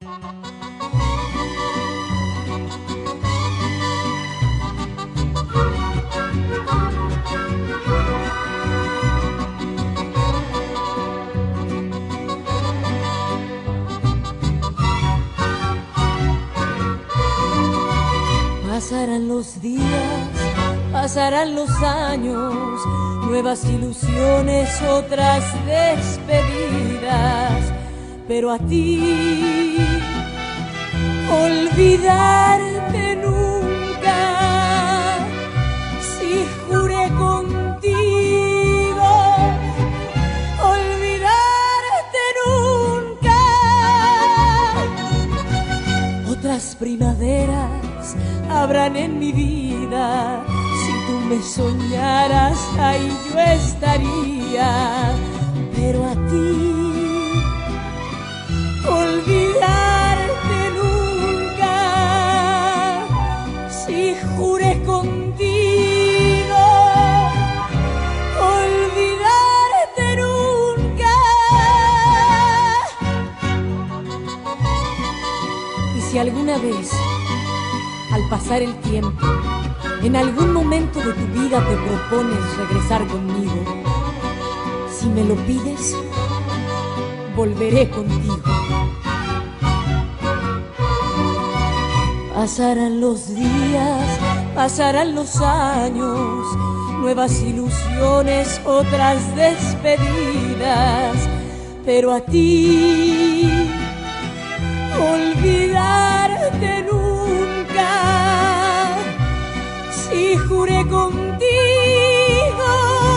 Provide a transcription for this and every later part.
Pasarán los días, pasarán los años, nuevas ilusiones, otras despedidas, pero a ti olvidarte nunca. Si juré contigo olvidarte nunca. Otras primaveras habrán en mi vida. Si tú me soñaras, ahí yo estaría. Pero a ti olvidarte nunca. Si juré contigo olvidarte nunca. Y si alguna vez, al pasar el tiempo, en algún momento de tu vida te propones regresar conmigo, si me lo pides, volveré contigo. Pasarán los días, pasarán los años, nuevas ilusiones, otras despedidas, pero a ti olvidarte nunca. Si juré contigo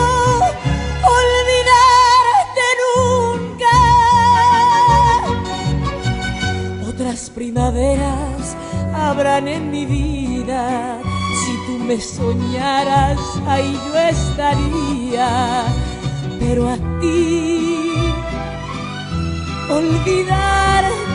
olvidarte nunca. Otras primaveras habrán en mi vida. Si tú me soñaras, ahí yo estaría. Pero a ti olvidarte